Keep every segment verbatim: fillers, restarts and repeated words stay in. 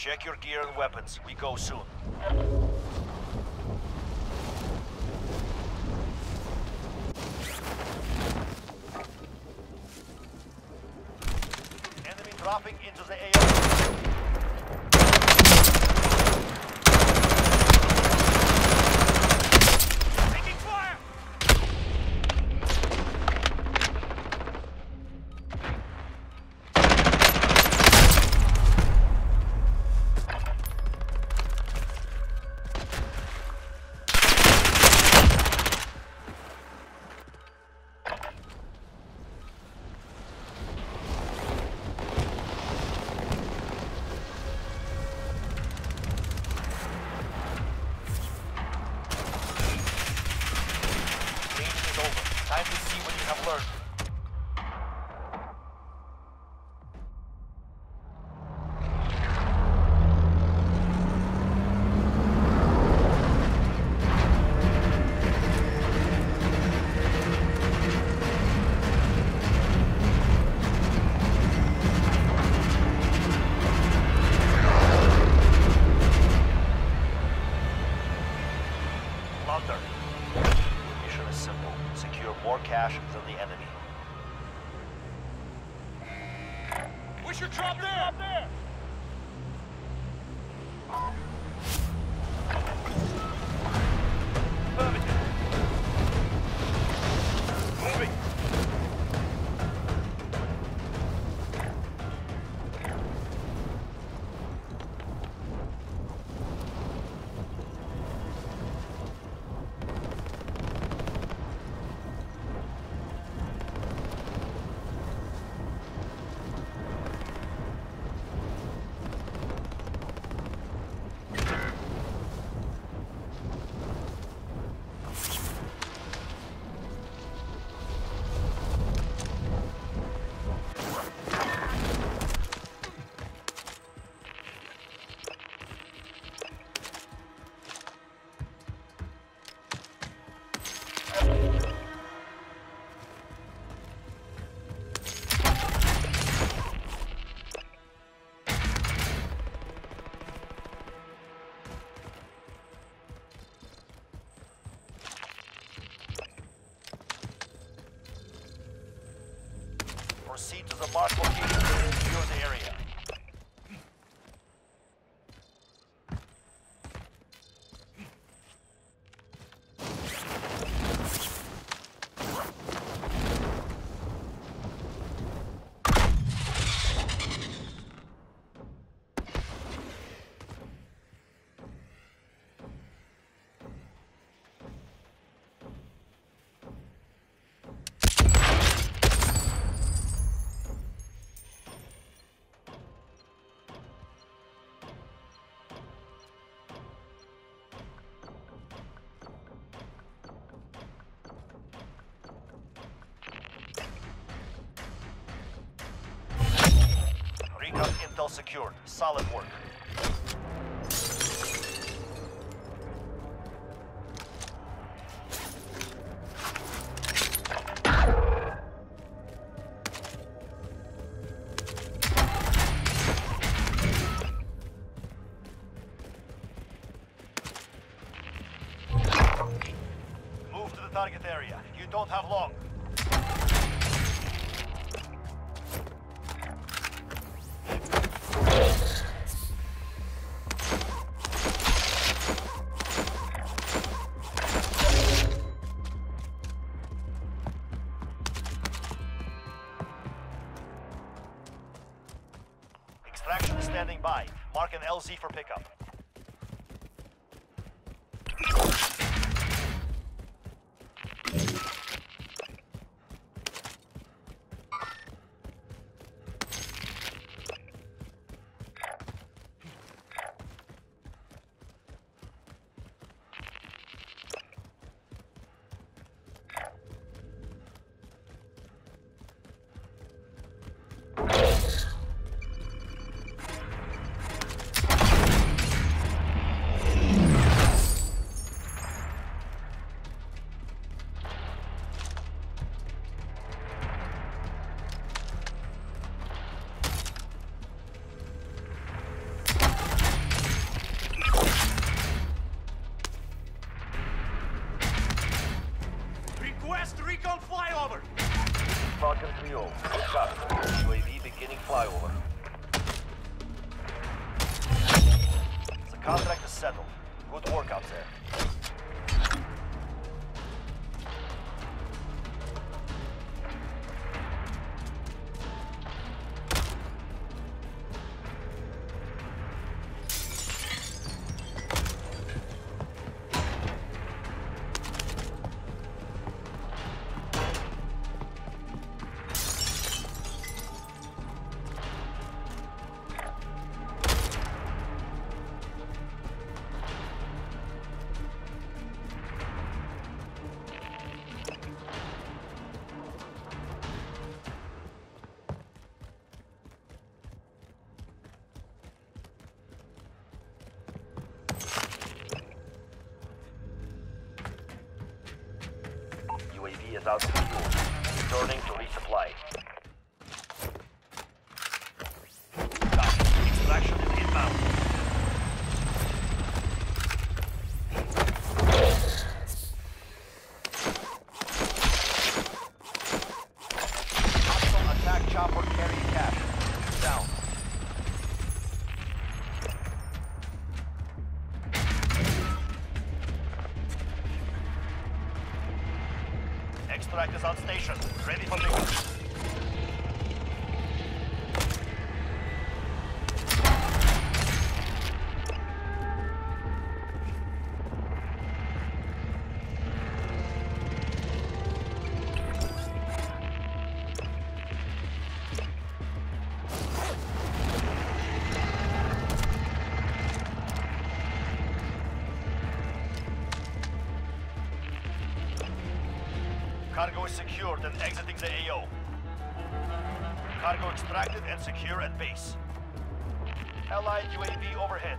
Check your gear and weapons. We go soon. Enemy dropping into the A O. Time to see what you have learned. Thunder. Mission is simple. Secure more cash than the enemy. We should drop there! Up there! Affirmative. Moving. Proceed to the marked location to secure the area. Recon intel secured. Solid work. Move to the target area. You don't have long. Extraction is standing by. Mark an L Z for pickup. U A V beginning flyover. The contract is settled. Good work out there. U A V is out of fuel. Returning to resupply. Copy. Extraction is inbound. Hostile attack chopper carrying cash. Down. Extract is on station. Ready for mission. Cargo is secured and exiting the A O. Cargo extracted and secure at base. Allied U A V overhead.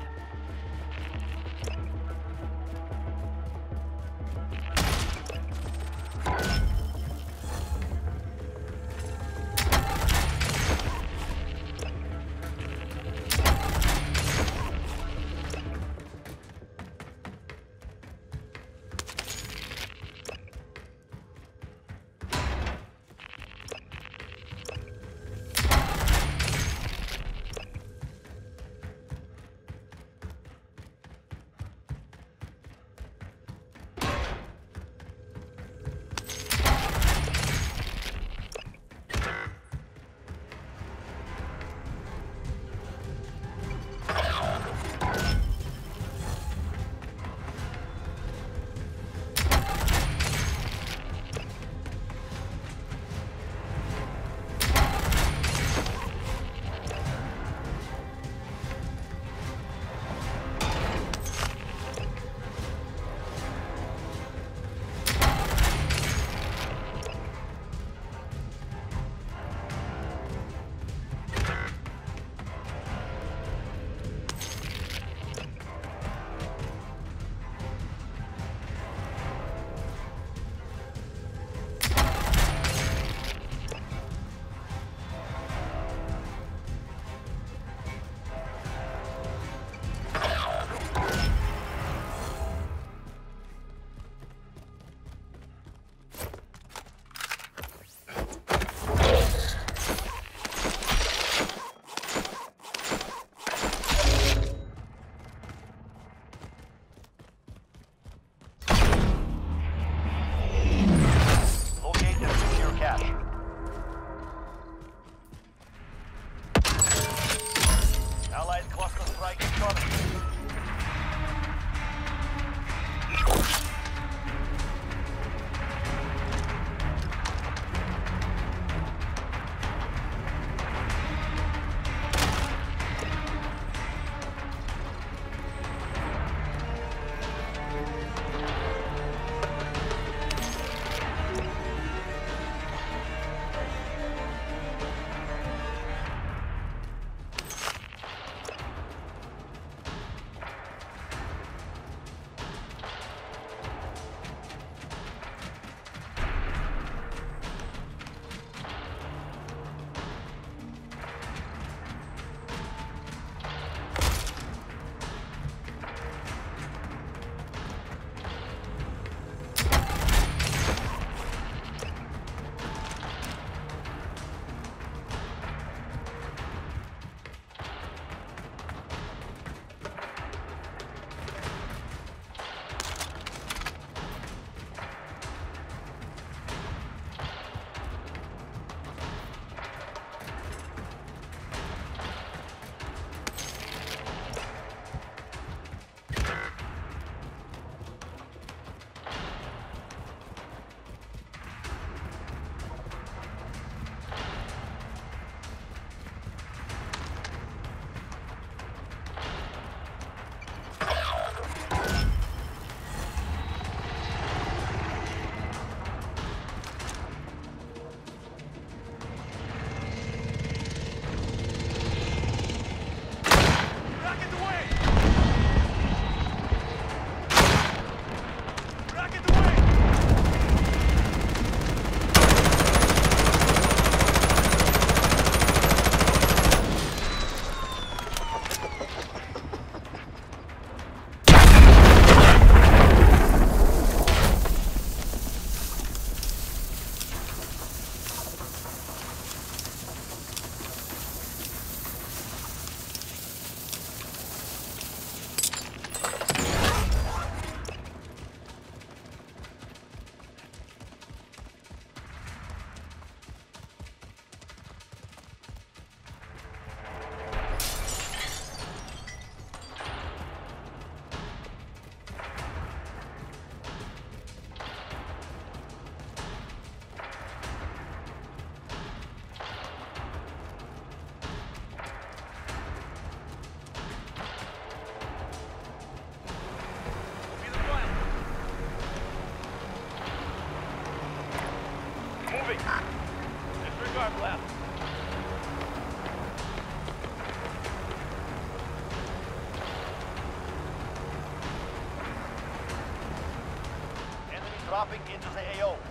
dropping into the A O.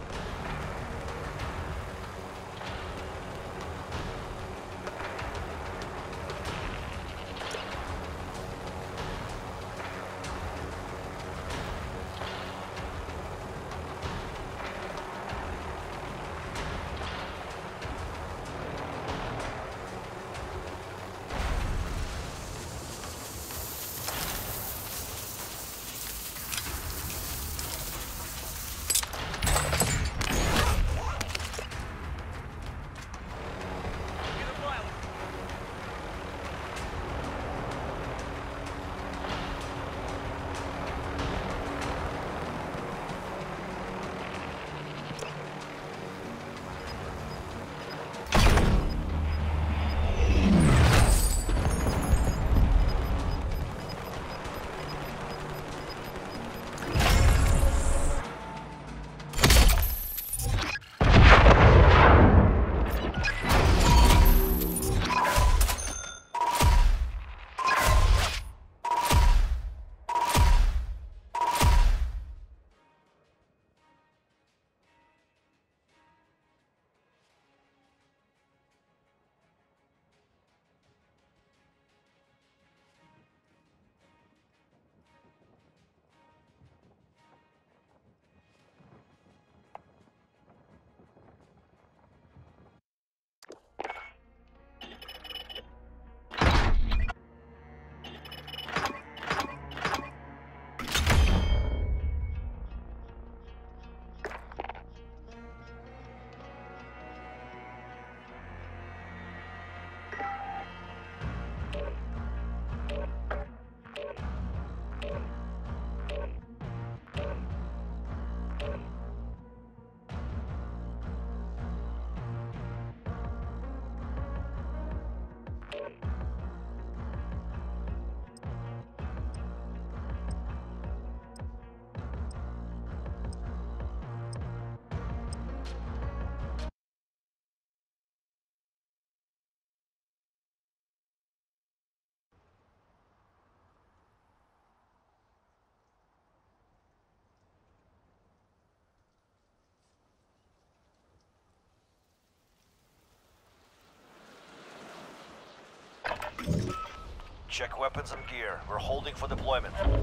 Check weapons and gear. We're holding for deployment. Enemy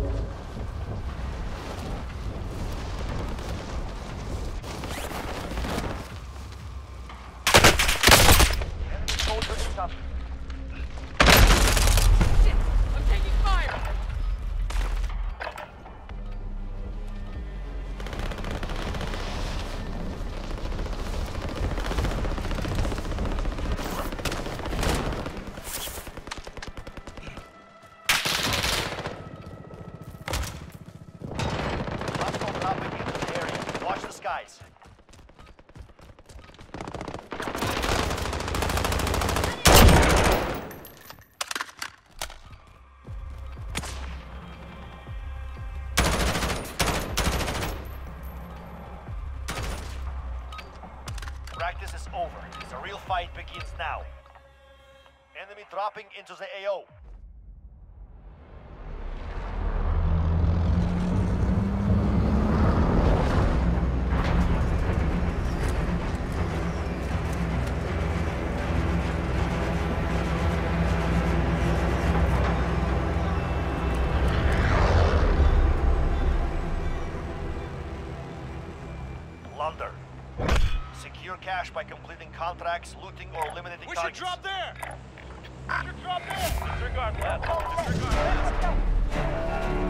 soldier incoming. Shit! I'm taking fire! Guys. Practice is over. The real fight begins now. Enemy dropping into the A O. Plunder. Secure cash by completing contracts, looting, or eliminating We targets. should drop there! We should drop there! Disregard, lad. Disregard, lad.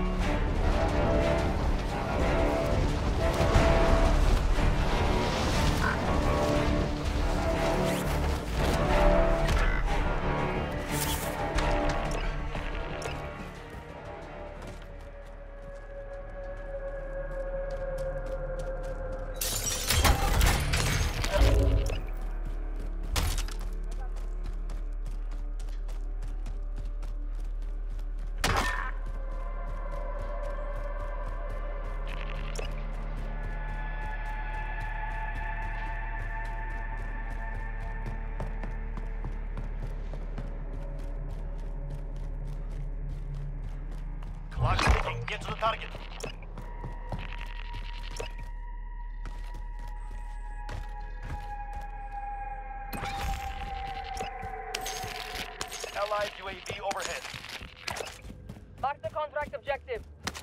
Clock ticking. Get to the target. Allied U A V overhead. Mark the contract objective.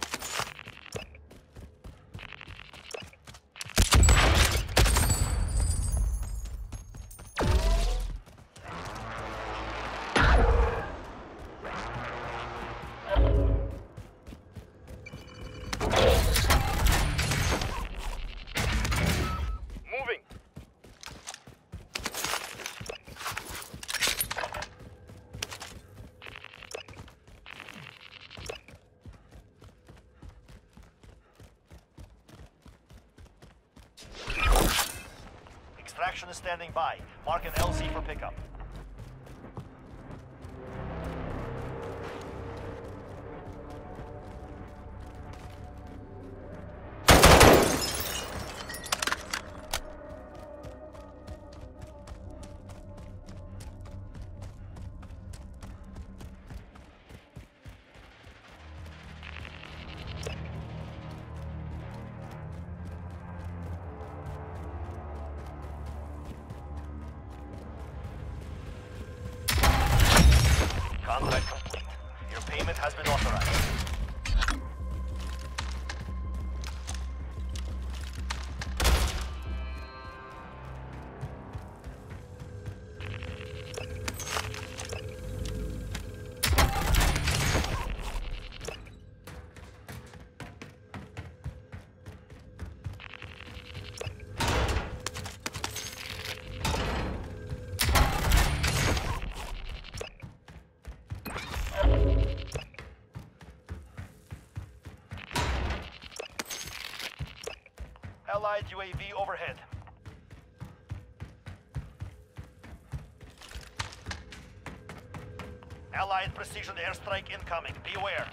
Moving. Extraction is standing by. Mark an L Z for pickup. Contract complete. Your payment has been authorized. Allied U A V overhead. Allied precision airstrike incoming. Beware.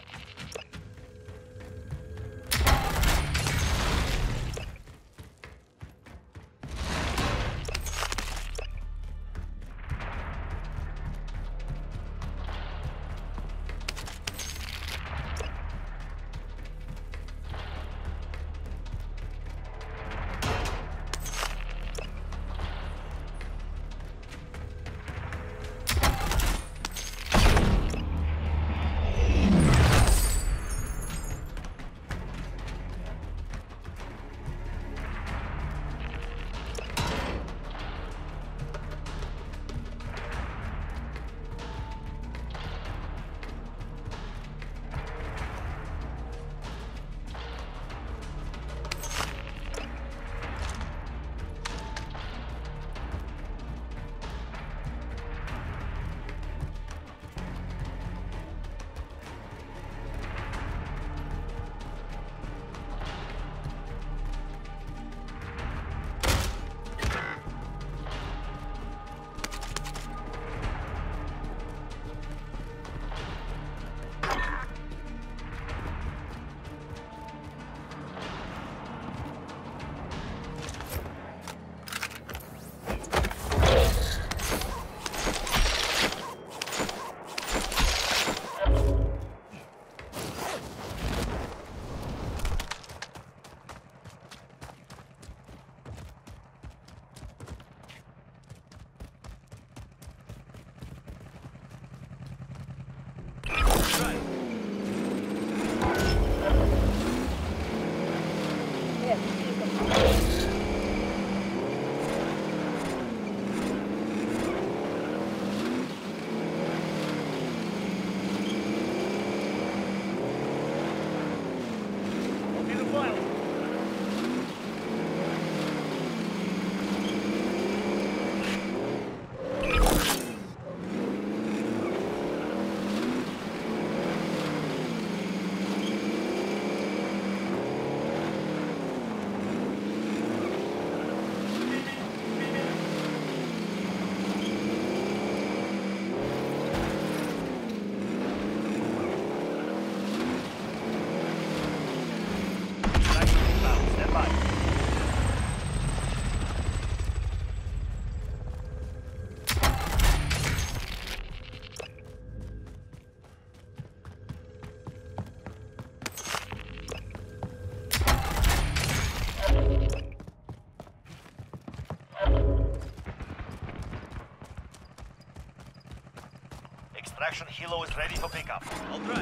Extraction helo is ready for pickup. I'll drive.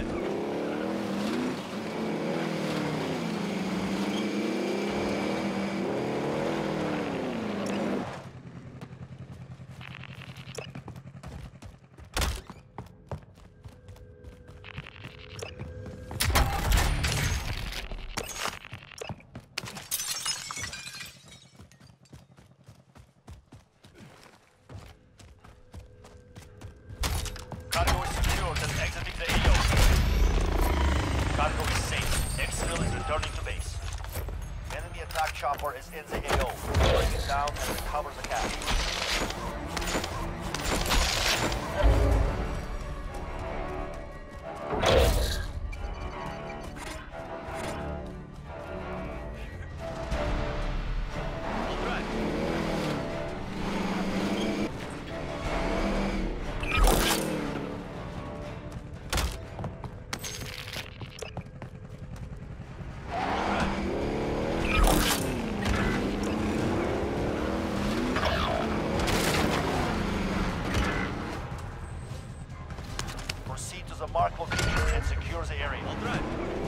Cargo is secured and exiting the A O. Cargo is safe. Exfil is returning to base. Enemy attack chopper is in the A O. Bring it down and recover the cash. I'll drive. Proceed to the marked location and secure the area. I'll drive.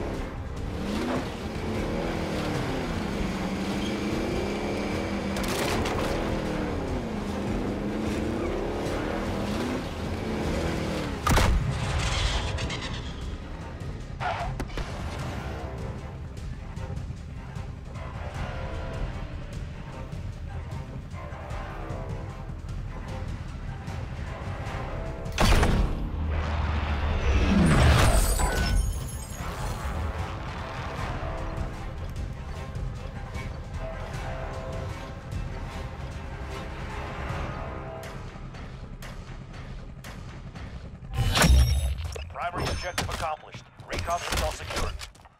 Primary objective accomplished. Recon intel secured.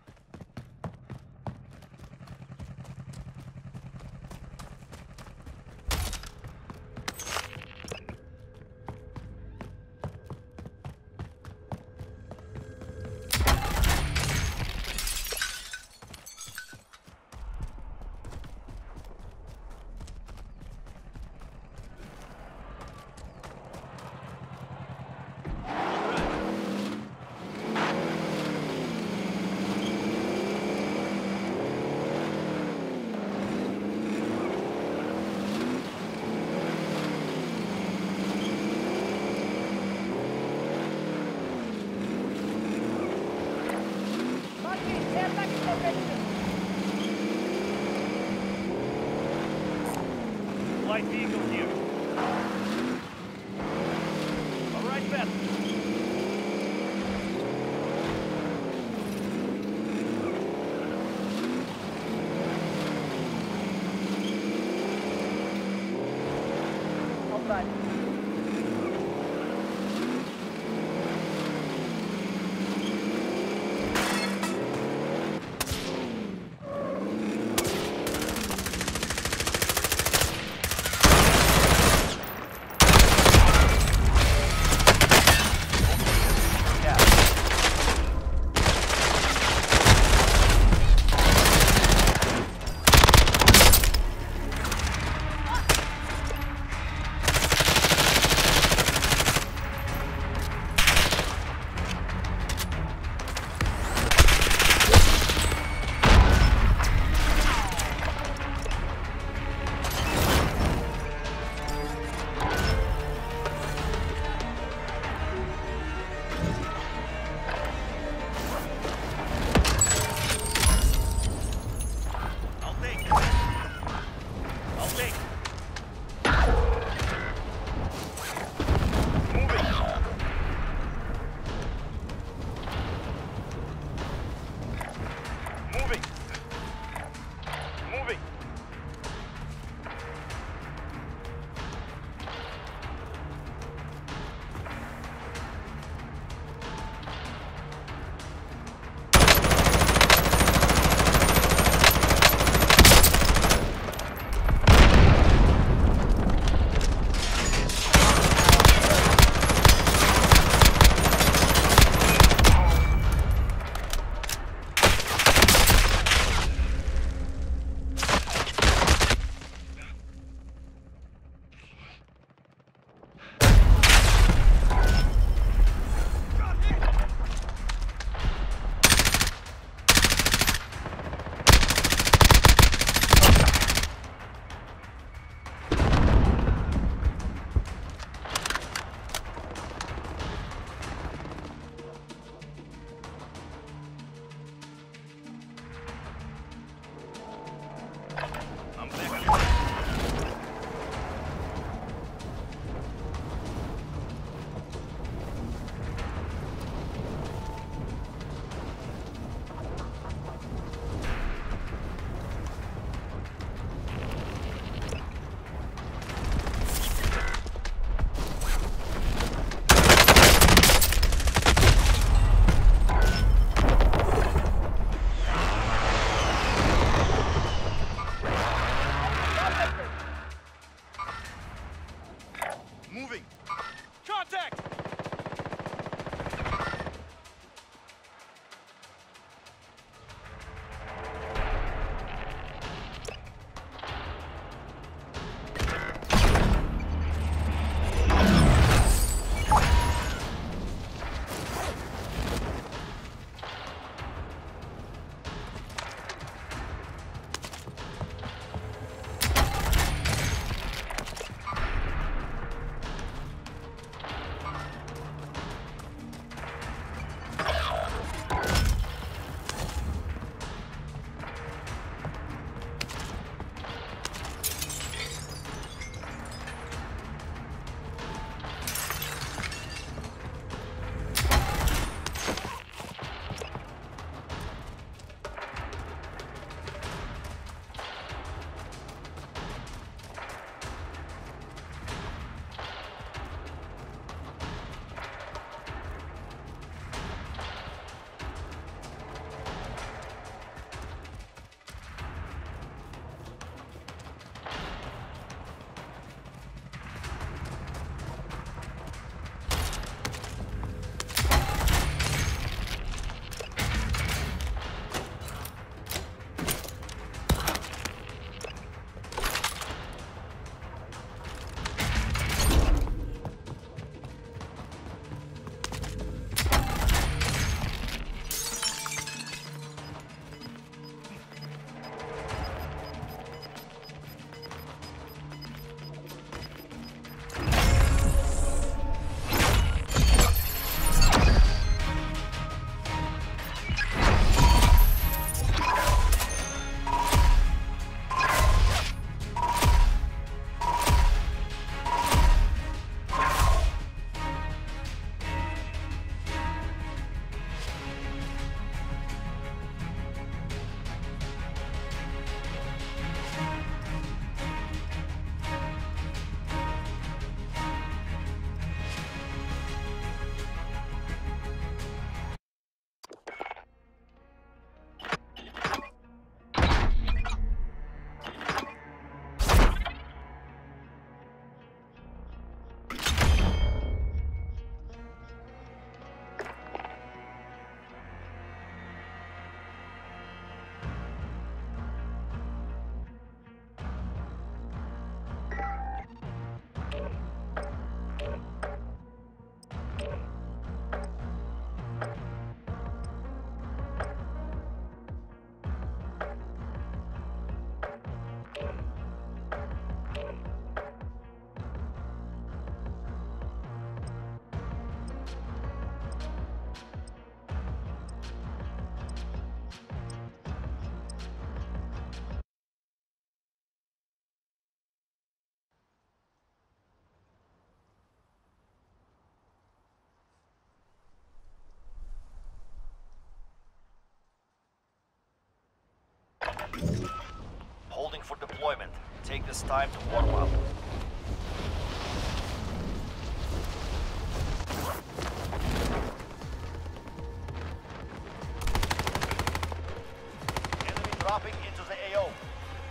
Light vehicle here. All right, Beth. All right. for deployment. Take this time to warm up. Enemy dropping into the A O.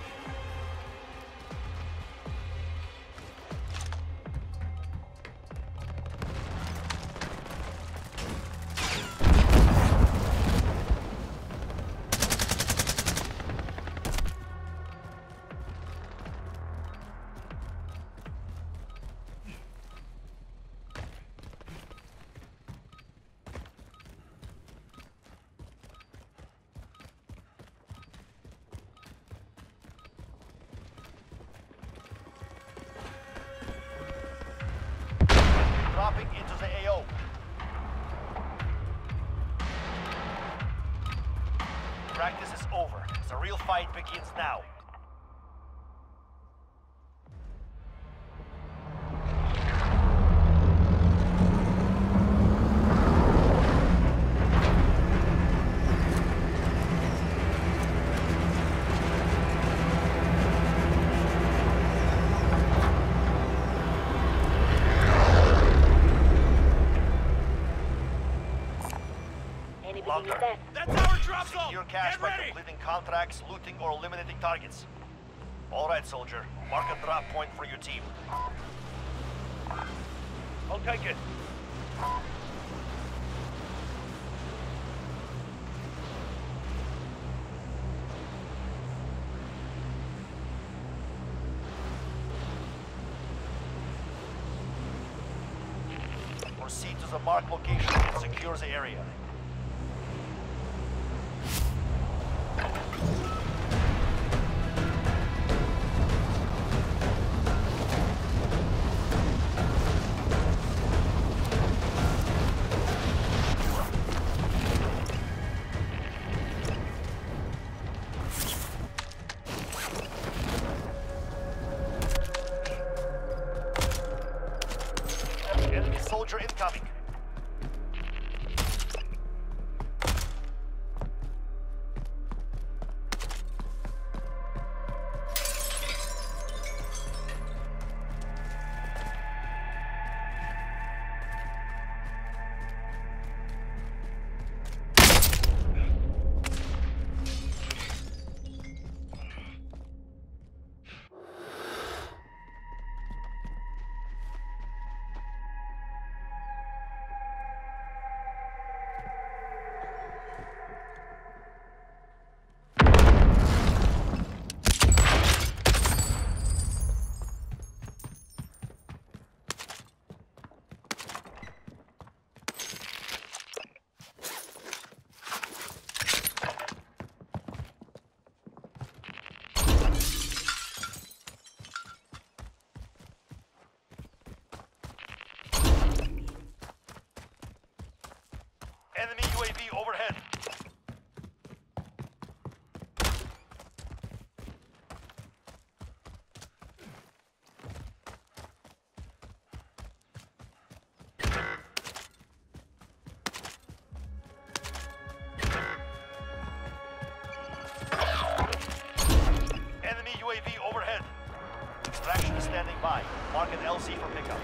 Dropping into the A O. Practice is over. The real fight begins now. Bunker. That's our drop zone! Secure cash Get by ready! completing contracts, looting, or eliminating targets. All right, soldier. Mark a drop point for your team. I'll take it. Proceed to the marked location and secure the area. Enemy soldier incoming. Enemy U A V overhead. Enemy U A V overhead. Extraction is standing by. Mark an L C for pickup.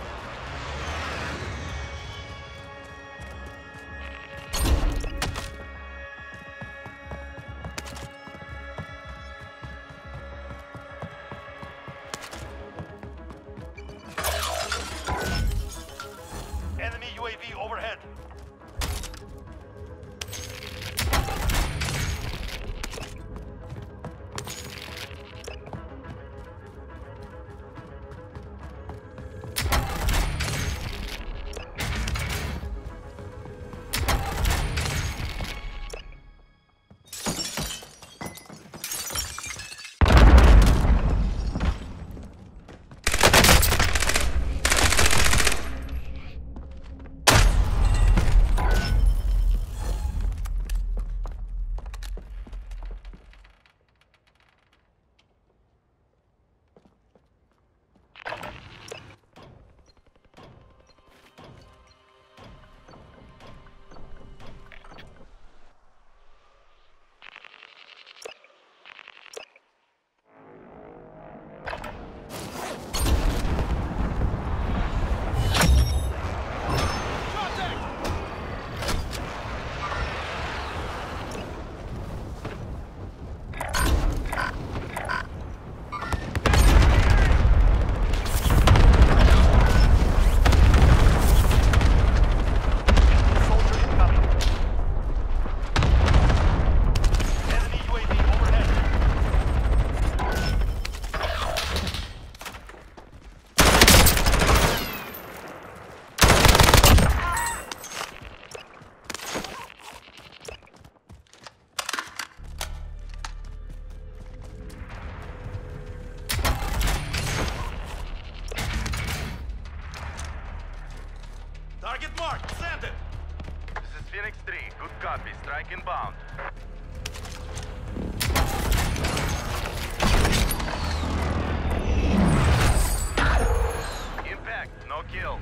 Target marked. Send it. This is Phoenix three. Good copy. Strike inbound. Impact. No kill.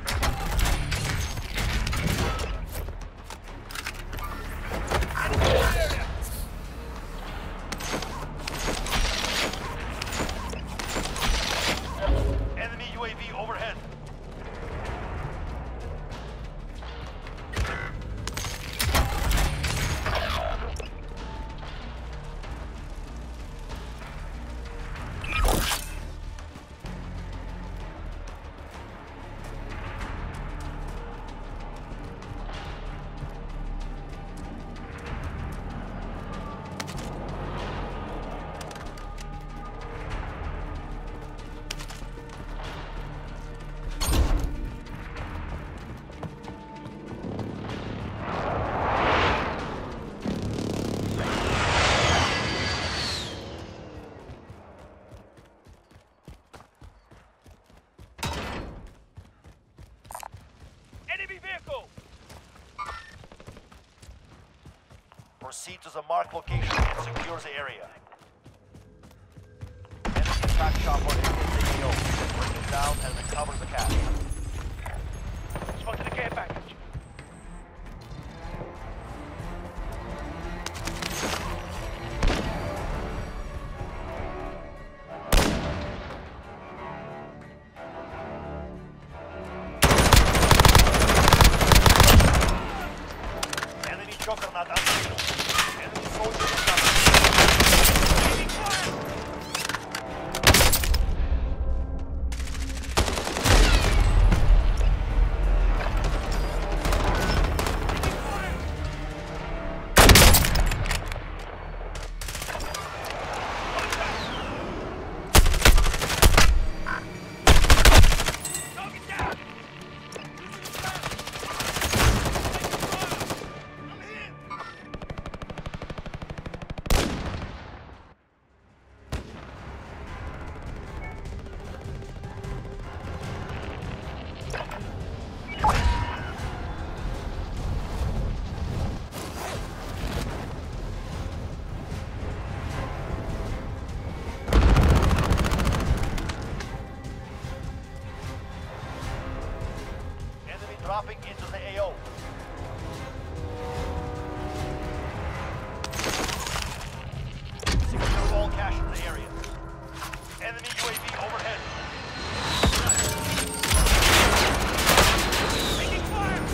Enemy U A V overhead. Enemy vehicle! Proceed to the marked location and secure the area. Enemy attack chopper is in the A O. Bring it down and recover the cash. Spotted a care package. Enemy juggernaut unveiled. Enemy soldier is coming. Target down! Enemy dropping into the A O. Secure all cash in the area. Enemy U A V overhead. Taking fire!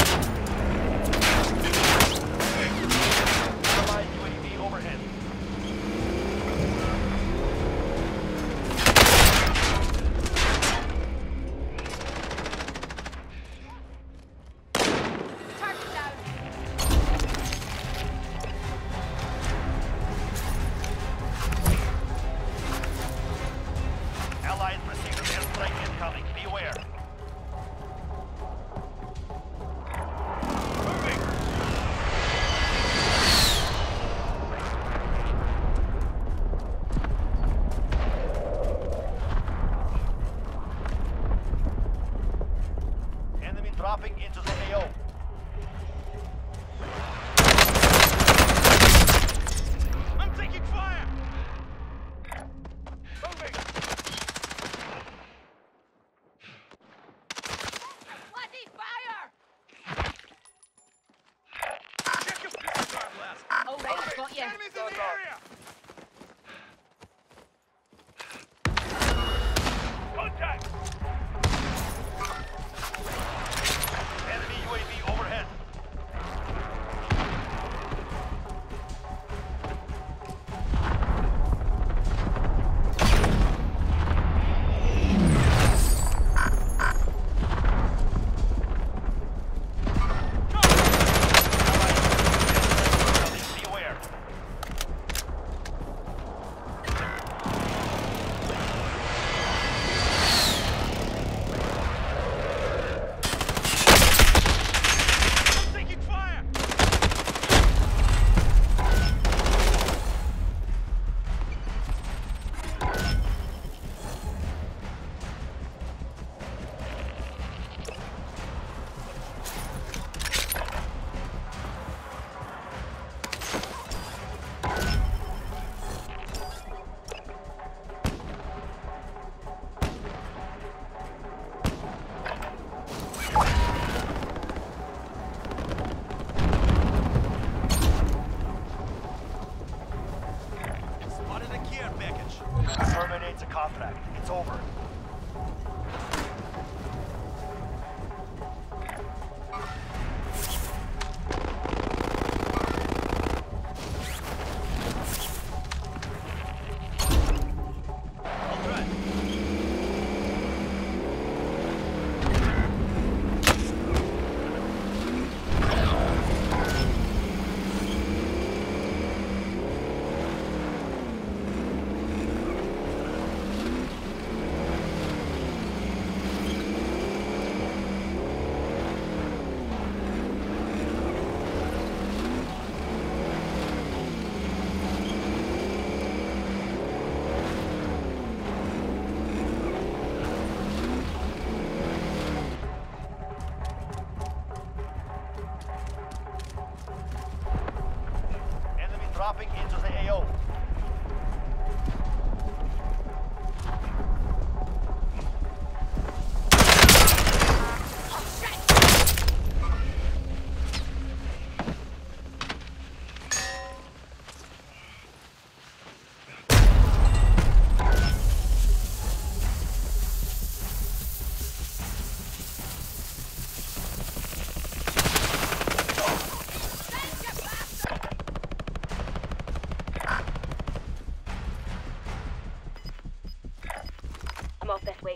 Allied U A V overhead. Target down. Allied precision airstrike incoming. Beware. Moving! Enemy dropping into the A O. I'm taking fire! Moving! Bloody fire! Check your disregard blast! Oh, right, got you. Enemies in the area! Contact! Enemy U A V overhead. Beware. dropping into the A O. I'm off this way.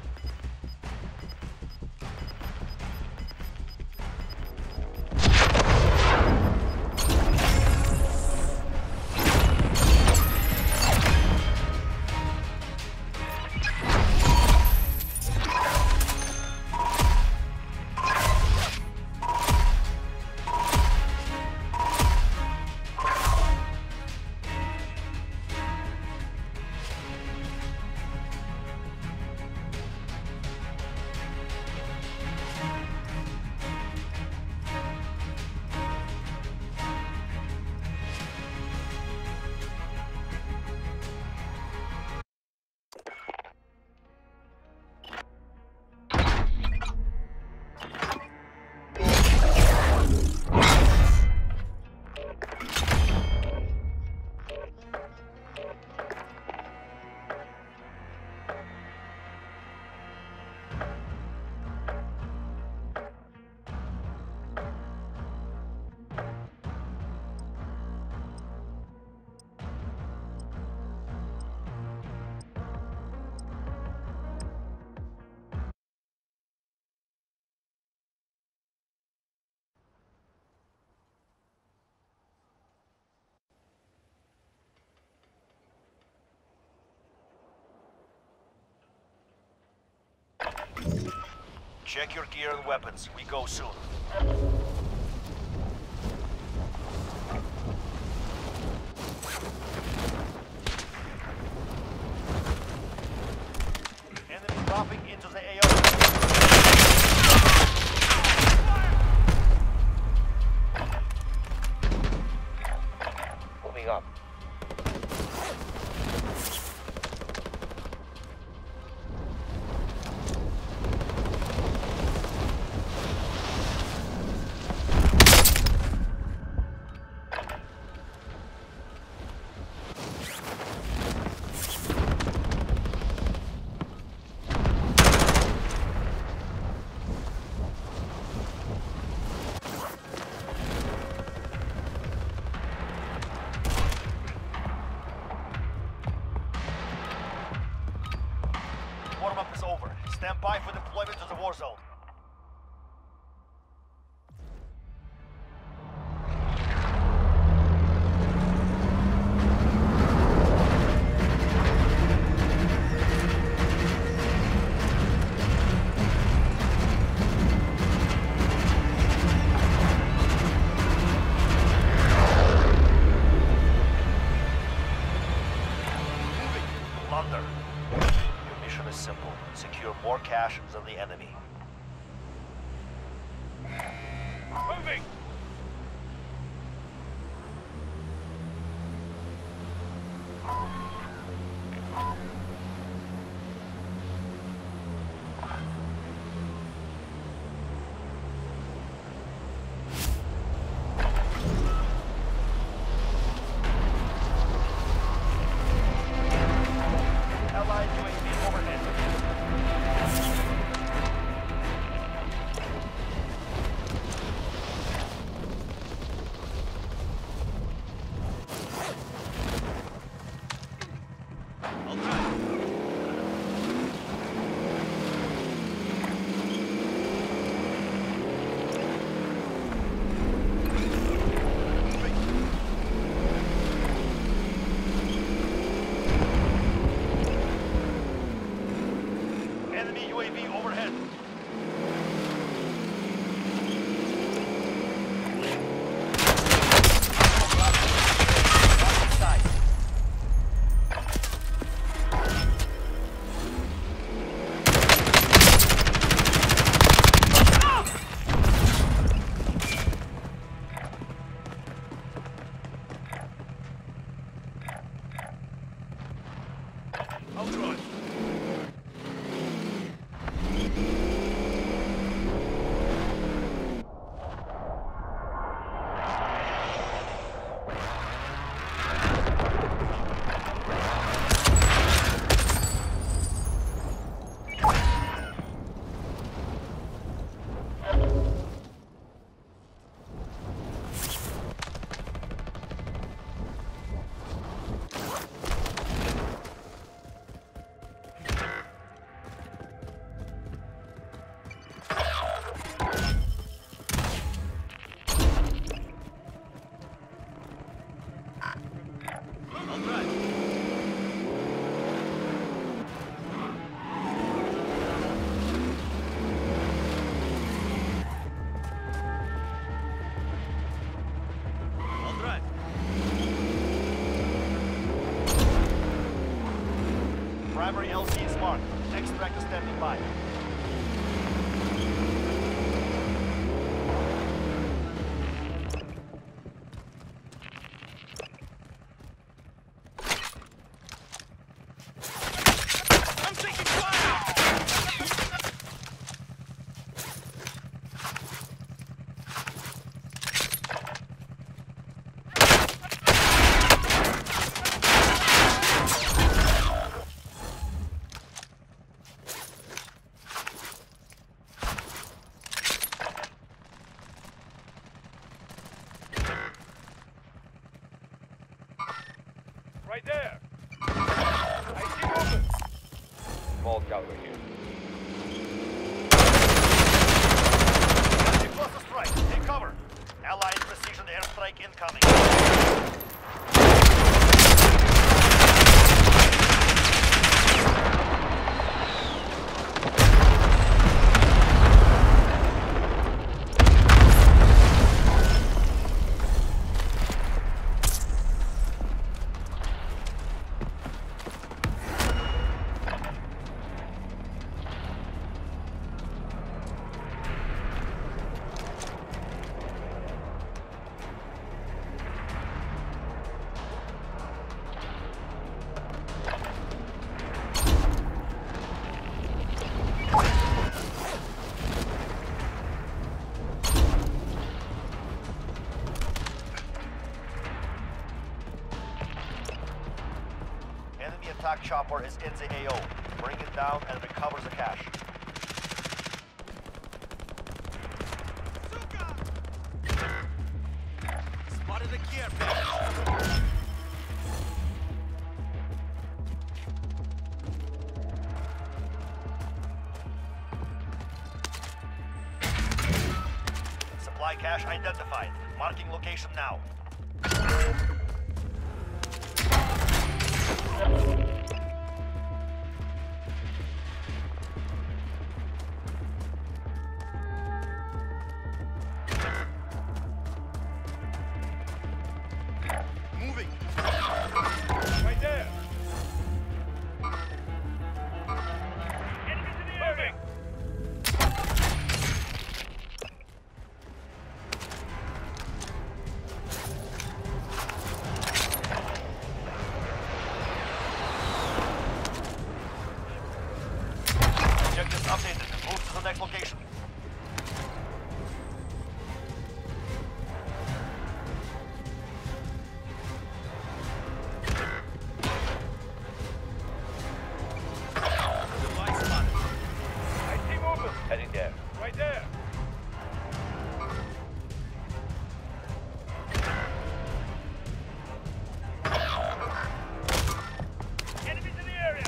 Check your gear and weapons. We go soon. Enemy dropping into the A O. Moving up. Warm-up is over. Stand by for deployment to the war zone. Plunder. Your mission is simple. Secure more cash than the enemy. Moving! Allied U A V overhead. Primary L C is marked. Extract is standing by. I'm taking fire! Right there! I see movement! Vault cover here. Enemy cluster strike. Take cover. Allied precision airstrike incoming. Enemy attack chopper is in the A O. Bring it down and recover the cash. Spotted a gear package! Supply cache identified. Marking location now. Moving! Right there! Enemies in the area! Objectives updated. Move to the next location. Device spotted. I see movement! Heading there. Right there! Enemies in the area!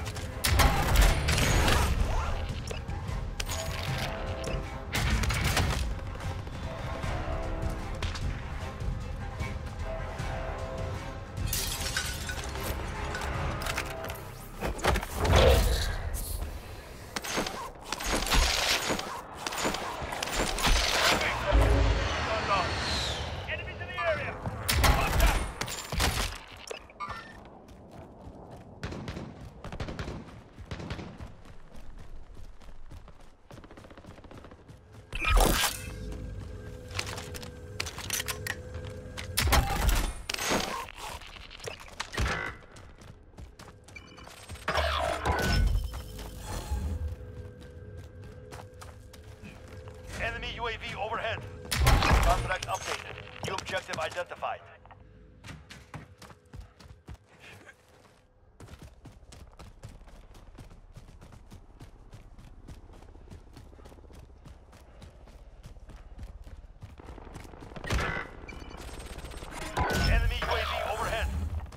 Enemies in the area! Contact! Enemy U A V overhead. Contract updated. New objective identified. Enemy U A V overhead.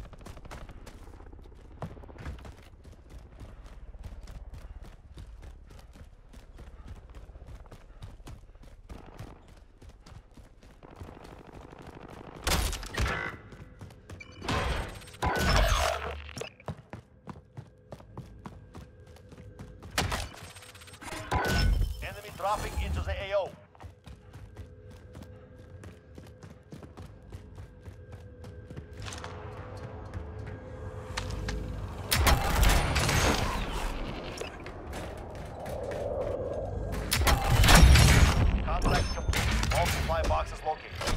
Enemy dropping into the A O. is located.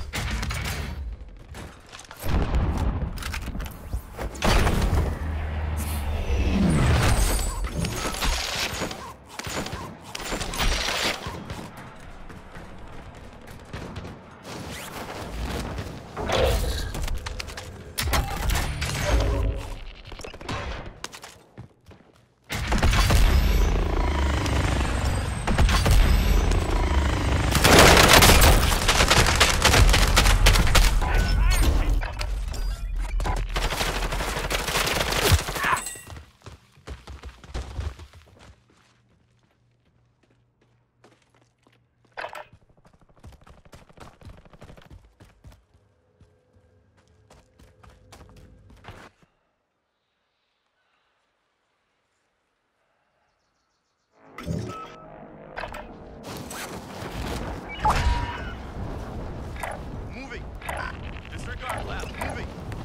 Moving. Disregard left. Moving.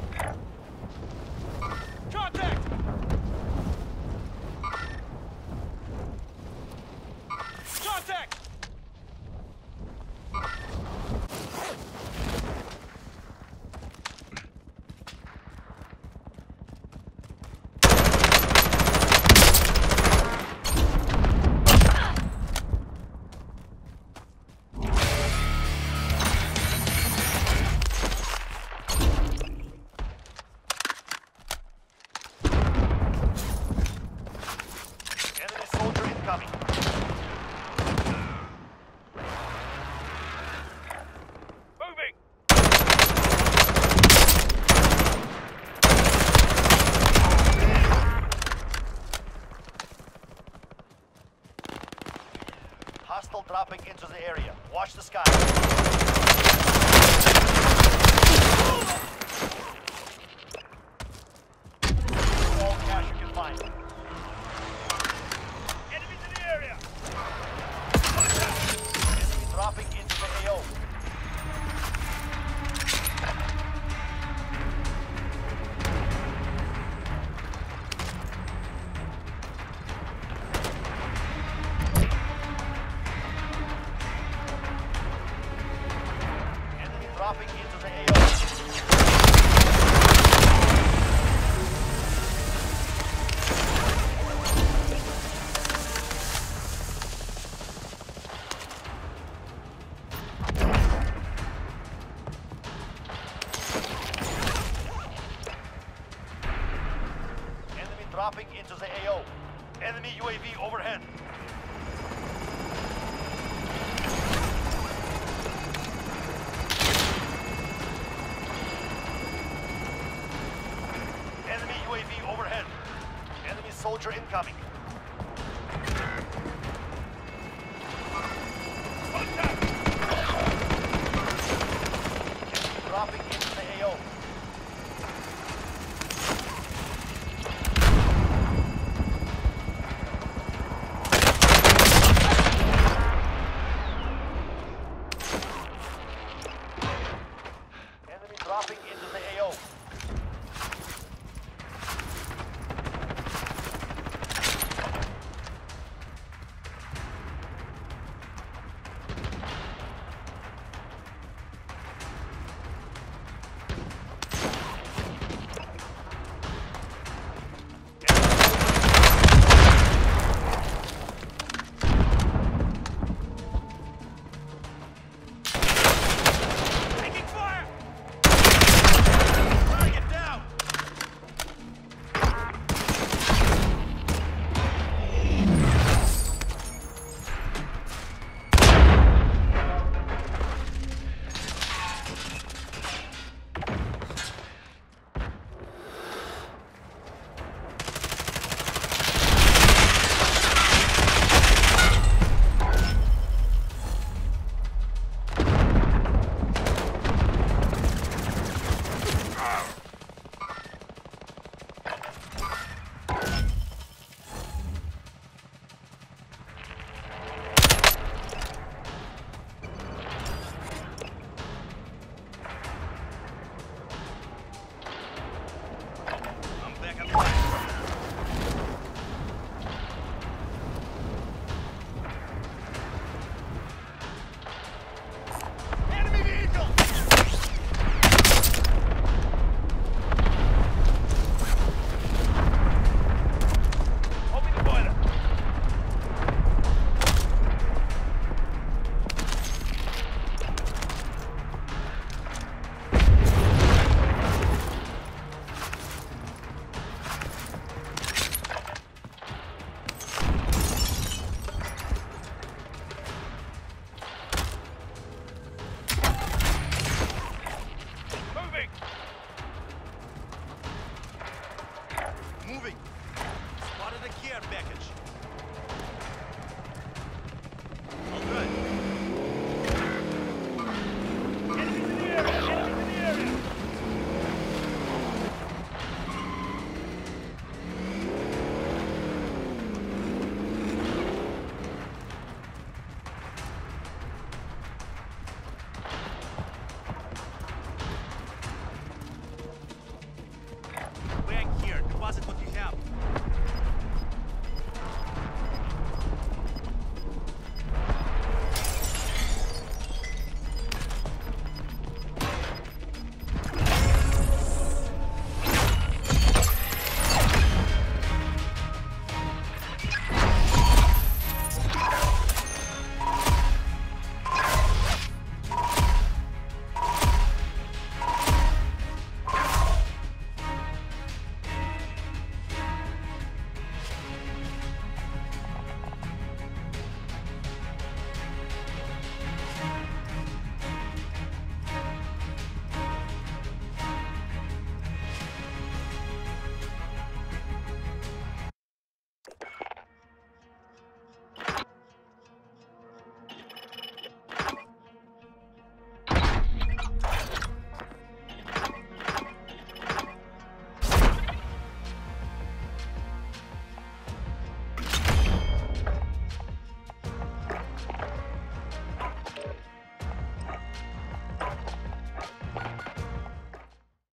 Contact! Contact! Enemy soldier incoming. Moving! Hostile dropping into the area. Watch the sky. All cash you can find. Enemies in the area! Enemy dropping into the A O. Enemy dropping into the A O. Enemy dropping into the A O. Enemy U A V overhead. Enemy U A V overhead. Enemy soldier incoming.